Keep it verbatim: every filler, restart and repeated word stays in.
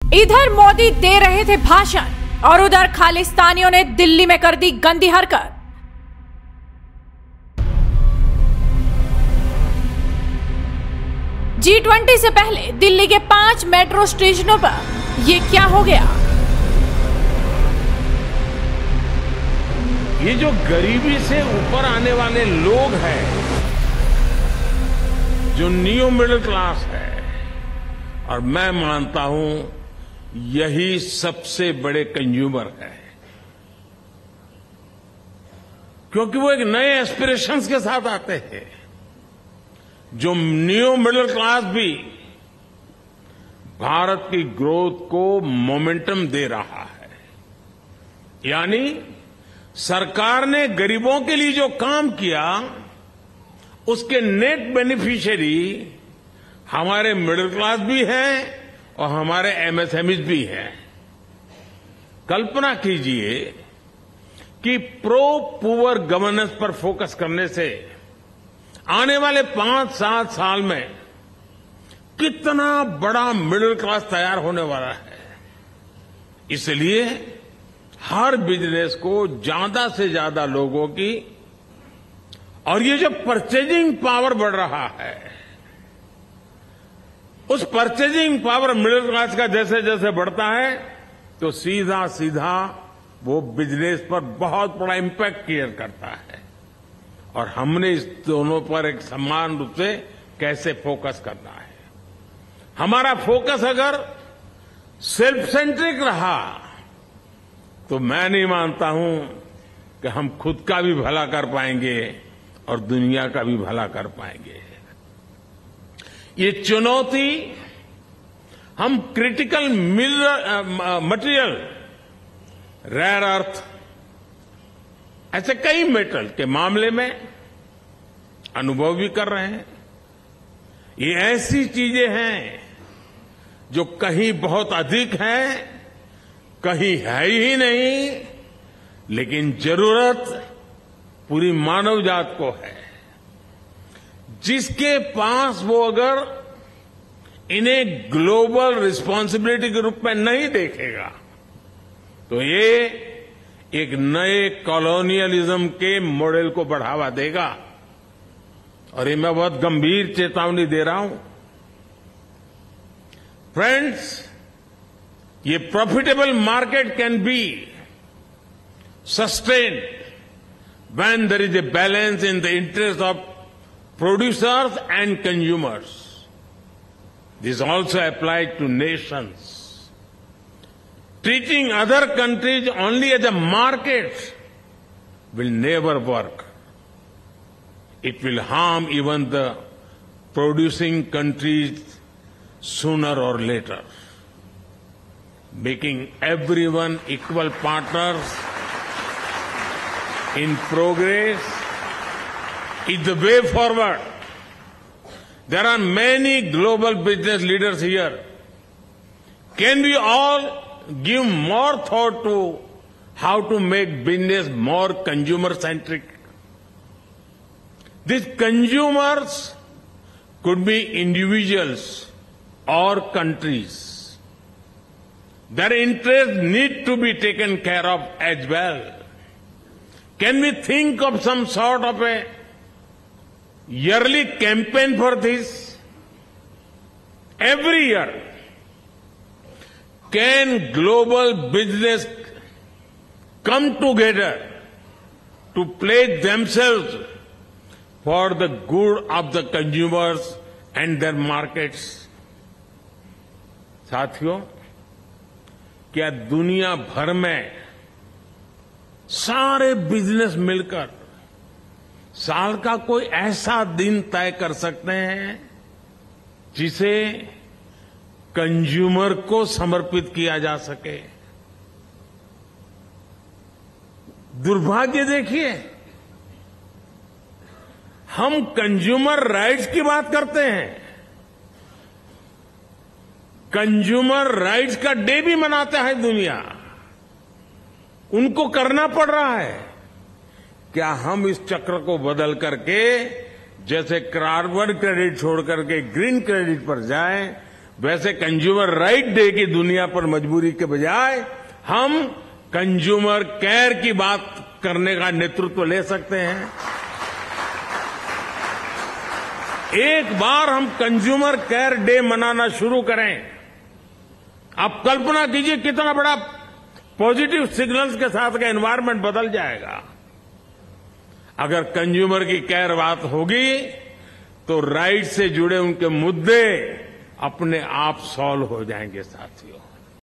इधर मोदी दे रहे थे भाषण और उधर खालिस्तानियों ने दिल्ली में कर दी गंदी हरकत। जी ट्वेंटी से पहले दिल्ली के पांच मेट्रो स्टेशनों पर ये क्या हो गया? ये जो गरीबी से ऊपर आने वाले लोग हैं, जो न्यू मिडिल क्लास है, और मैं मानता हूं यही सबसे बड़े कंज्यूमर है, क्योंकि वो एक नए एस्पिरेशंस के साथ आते हैं। जो न्यू मिडिल क्लास भी भारत की ग्रोथ को मोमेंटम दे रहा है। यानी सरकार ने गरीबों के लिए जो काम किया, उसके नेट बेनिफिशियरी हमारे मिडिल क्लास भी हैं और हमारे एमएसएमईज भी हैं। कल्पना कीजिए कि प्रो पुअर गवर्नेंस पर फोकस करने से आने वाले पांच सात साल में कितना बड़ा मिडिल क्लास तैयार होने वाला है। इसलिए हर बिजनेस को ज्यादा से ज्यादा लोगों की, और ये जो परचेजिंग पावर बढ़ रहा है, उस परचेजिंग पावर मिडिल क्लास का जैसे जैसे बढ़ता है, तो सीधा सीधा वो बिजनेस पर बहुत बड़ा इम्पैक्ट क्रिएट करता है। और हमने इस दोनों पर एक समान रूप से कैसे फोकस करना है। हमारा फोकस अगर सेल्फ सेंट्रिक रहा, तो मैं नहीं मानता हूं कि हम खुद का भी भला कर पाएंगे और दुनिया का भी भला कर पाएंगे। ये चुनौती हम क्रिटिकल मटेरियल, रेयर अर्थ, ऐसे कई मेटल के मामले में अनुभव भी कर रहे हैं। ये ऐसी चीजें हैं जो कहीं बहुत अधिक हैं, कहीं है ही नहीं, लेकिन जरूरत पूरी मानव जात को है। जिसके पास वो अगर इन्हें ग्लोबल रिस्पांसिबिलिटी के रूप में नहीं देखेगा, तो ये एक नए कॉलोनियलिज्म के मॉडल को बढ़ावा देगा। और ये मैं बहुत गंभीर चेतावनी दे रहा हूं। फ्रेंड्स, ये profitable market can be sustained when there is a balance in the interest of producers and consumers. This also applies to nations. Treating other countries only as a market will never work. It will harm even the producing countries sooner or later. Making everyone equal partners in progress is the way forward. There are many global business leaders here. Can we all give more thought to how to make business more consumer-centric? These consumers could be individuals or countries. Their interests need to be taken care of as well. Can we think of some sort of a yearly campaign for this? Every year, can global business come together to pledge themselves for the good of the consumers and their markets? साथियों, क्या दुनिया भर में सारे business मिलकर साल का कोई ऐसा दिन तय कर सकते हैं जिसे कंज्यूमर को समर्पित किया जा सके? दुर्भाग्य देखिए, हम कंज्यूमर राइट्स की बात करते हैं, कंज्यूमर राइट्स का डे भी मनाता है दुनिया, उनको करना पड़ रहा है। क्या हम इस चक्र को बदल करके, जैसे कार्बन क्रेडिट छोड़ करके ग्रीन क्रेडिट पर जाएं, वैसे कंज्यूमर राइट डे की दुनिया पर मजबूरी के बजाय हम कंज्यूमर केयर की बात करने का नेतृत्व ले सकते हैं। एक बार हम कंज्यूमर केयर डे मनाना शुरू करें, आप कल्पना कीजिए कितना बड़ा पॉजिटिव सिग्नल्स के साथ का एनवायरनमेंट बदल जाएगा। अगर कंज्यूमर की केयर बात होगी तो राइट से जुड़े उनके मुद्दे अपने आप सॉल्व हो जाएंगे साथियों।